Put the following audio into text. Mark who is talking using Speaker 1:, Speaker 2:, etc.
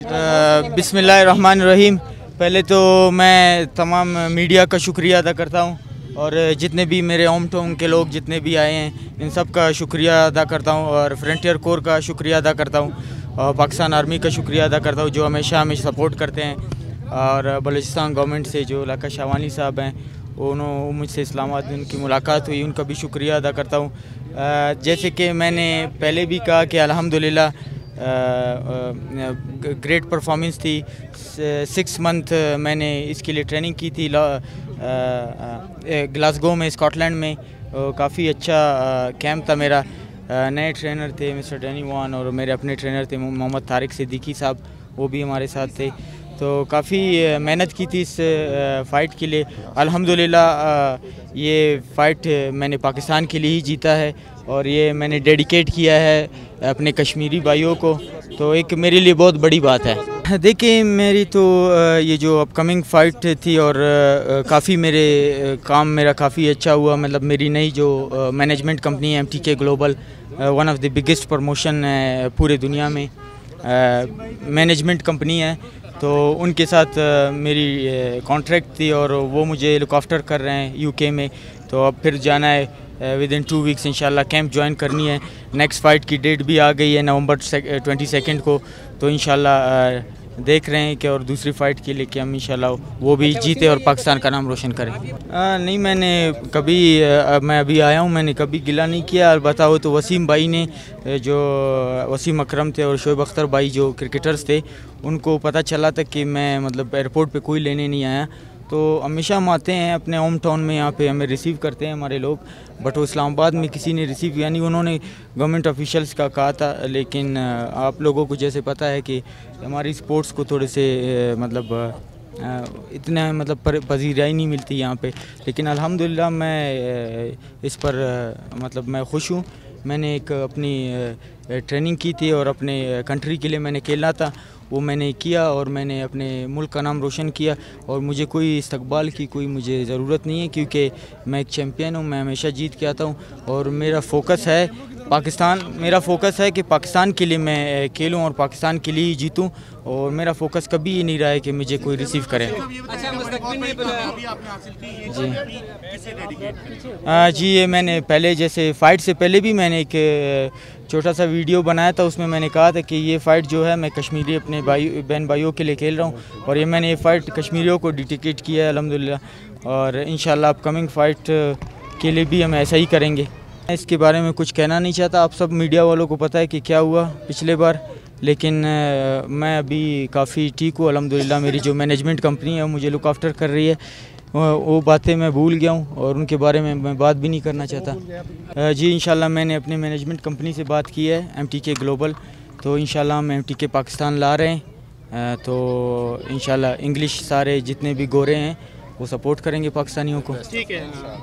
Speaker 1: बिस्मिल्लाहिर्रहमानिर्रहीम। पहले तो मैं तमाम मीडिया का शुक्रिया अदा करता हूँ और जितने भी मेरे होम टाउन के लोग जितने भी आए हैं इन सब का शुक्रिया अदा करता हूँ और फ्रंटियर कोर का शुक्रिया अदा करता हूँ और पाकिस्तान आर्मी का शुक्रिया अदा करता हूँ जो हमेशा हमें सपोर्ट करते हैं। और बलूचिस्तान गवर्नमेंट से जो लाका शावानी साहब हैं उन्होंने मुझसे इस्लामाबाद में उनकी मुलाकात हुई, उनका भी शुक्रिया अदा करता हूँ। जैसे कि मैंने पहले भी कहा कि अल्हम्दुलिल्लाह ग्रेट परफॉर्मेंस थी। 6 मंथ मैंने इसके लिए ट्रेनिंग की थी ग्लासगो में, स्कॉटलैंड में। काफ़ी अच्छा कैंप था मेरा। नए ट्रेनर थे मिस्टर डैनी वान और मेरे अपने ट्रेनर थे मोहम्मद तारिक सिद्दीकी साहब, वो भी हमारे साथ थे। तो काफ़ी मेहनत की थी इस फ़ाइट के लिए। अल्हम्दुलिल्लाह ये फ़ाइट मैंने पाकिस्तान के लिए ही जीता है और ये मैंने डेडिकेट किया है अपने कश्मीरी भाइयों को, तो एक मेरे लिए बहुत बड़ी बात है। देखिए मेरी तो ये जो अपकमिंग फ़ाइट थी और काफ़ी मेरा काफ़ी अच्छा हुआ। मतलब मेरी नई जो मैनेजमेंट कंपनी है MTK global, one of the biggest promotion है पूरे दुनिया में मैनेजमेंट कंपनी है, तो उनके साथ मेरी कॉन्ट्रैक्ट थी और वो मुझे लुक आफ्टर कर रहे हैं UK में। तो अब फिर जाना है विद इन 2 वीक्स इंशाल्लाह, कैंप ज्वाइन करनी है। नेक्स्ट फ़ाइट की डेट भी आ गई है नवंबर 22 को, तो इंशाल्लाह देख रहे हैं कि और दूसरी फ़ाइट के लिए कि हम इंशाल्लाह वो भी जीते और पाकिस्तान का नाम रोशन करें। नहीं मैंने कभी मैं अभी आया हूँ, मैंने कभी गिला नहीं किया। अलबत्ता वो तो वसीम भाई ने, जो वसीम अकरम थे और शोएब अख्तर भाई जो क्रिकेटर्स थे, उनको पता चला था कि मैं मतलब एयरपोर्ट पे कोई लेने नहीं आया। तो हमेशा हम आते हैं अपने होम टाउन में, यहाँ पे हमें रिसीव करते हैं हमारे लोग, बट वो इस्लामाबाद में किसी ने रिसीव, यानी उन्होंने गवर्नमेंट ऑफिशियल्स का कहा था। लेकिन आप लोगों को जैसे पता है कि हमारी स्पोर्ट्स को थोड़े से मतलब इतना मतलब पजीराई नहीं मिलती यहाँ पे। लेकिन अल्हम्दुलिल्लाह मैं इस पर मतलब मैं खुश हूँ। मैंने एक अपनी ट्रेनिंग की थी और अपने कंट्री के लिए मैंने खेला था, वो मैंने किया और मैंने अपने मुल्क का नाम रोशन किया। और मुझे कोई इस्तकबाल की कोई मुझे ज़रूरत नहीं है, क्योंकि मैं एक चैम्पियन हूँ, मैं हमेशा जीत के आता हूँ। और मेरा फ़ोकस है पाकिस्तान, मेरा फ़ोकस है कि पाकिस्तान के लिए मैं खेलूं और पाकिस्तान के लिए ही जीतूं। और मेरा फ़ोकस कभी ये नहीं रहा है कि मुझे कोई रिसीव करे। जी ये मैंने पहले, जैसे फ़ाइट से पहले भी मैंने एक छोटा सा वीडियो बनाया था, उसमें मैंने कहा था कि ये फ़ाइट जो है मैं कश्मीरी अपने बहन भाइयों के लिए खेल रहा हूँ और ये मैंने ये फ़ाइट कश्मीरियों को डेडिकेट किया है अल्हम्दुलिल्लाह। और इंशाल्लाह अपकमिंग फ़ाइट के लिए भी हम ऐसा ही करेंगे। इसके बारे में कुछ कहना नहीं चाहता, आप सब मीडिया वालों को पता है कि क्या हुआ पिछले बार। लेकिन मैं अभी काफ़ी ठीक हूँ अल्हम्दुलिल्लाह। मेरी जो मैनेजमेंट कंपनी है वो मुझे लुक आफ्टर कर रही है, वो बातें मैं भूल गया हूँ और उनके बारे में मैं बात भी नहीं करना चाहता। जी इंशाल्लाह मैंने अपने मैनेजमेंट कंपनी से बात की है MTK ग्लोबल, तो इंशाल्लाह हम MTK पाकिस्तान ला रहे हैं। तो इंशाल्लाह इंग्लिश सारे जितने भी गोरे हैं वो सपोर्ट करेंगे पाकिस्तानियों को। ठीक है।